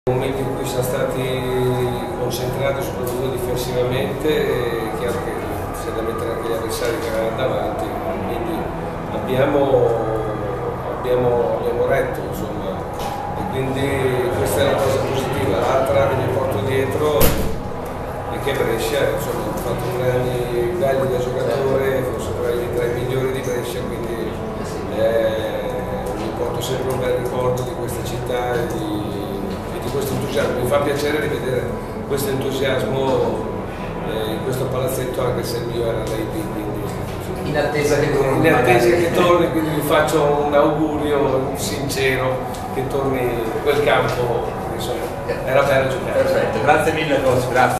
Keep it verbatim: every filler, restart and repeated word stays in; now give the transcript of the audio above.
Momenti in cui siamo stati concentrati soprattutto difensivamente, è chiaro che c'è da mettere anche gli avversari che erano davanti, quindi abbiamo, abbiamo, abbiamo retto, insomma, e quindi questa è una cosa positiva. L'altra che mi porto dietro è che Brescia, insomma, ho fatto due anni belli da giocatore, forse tra i migliori di Brescia, quindi eh, mi porto sempre un bel ricordo di questa città e di, di questo entusiasmo. Mi fa piacere rivedere questo entusiasmo eh, in questo palazzetto, anche se il mio era l'A I P, quindi in attesa che torni, in attesa che torni, quindi vi faccio un augurio sincero che torni quel campo, insomma, era bello giocare. Perfetto, grazie mille coach, grazie.